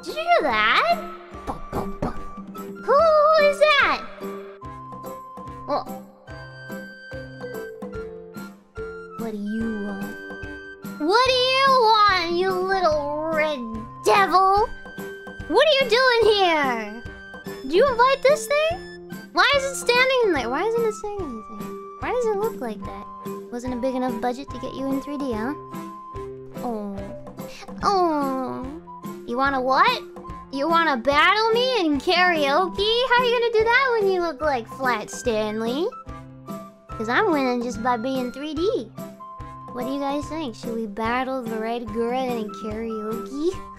Did you hear that? Who is that? Oh. What do you want? What do you want, you little red devil? What are you doing here? Did you invite this thing? Why is it standing there? Why isn't it saying anything? Why does it look like that? Wasn't a big enough budget to get you in 3D, huh? Oh. Oh. You wanna what? You wanna battle me in karaoke? How are you gonna do that when you look like Flat Stanley? Cause I'm winning just by being 3D. What do you guys think? Should we battle the Red Gura in karaoke?